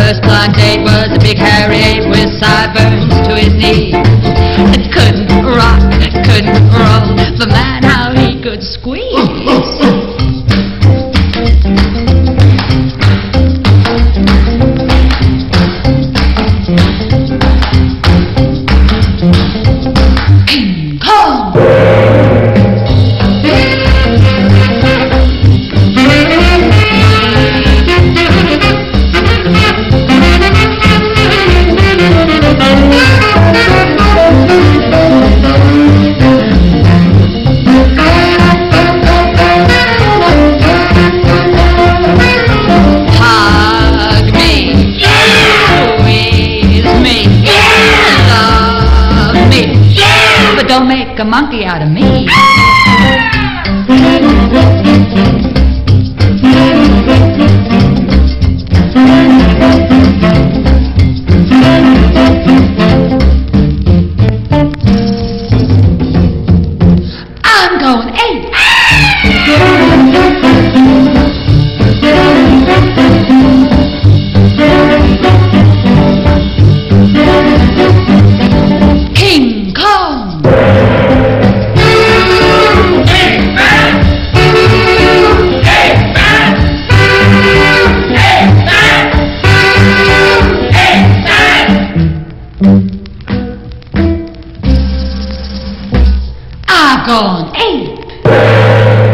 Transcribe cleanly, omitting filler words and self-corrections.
first blind date was a big hairy ape with sideburns to his knees. It couldn't rock, couldn't roll, but man, how he could squeeze. Don't make a monkey out of me. I'm going ape. King Kong. I've gone ape.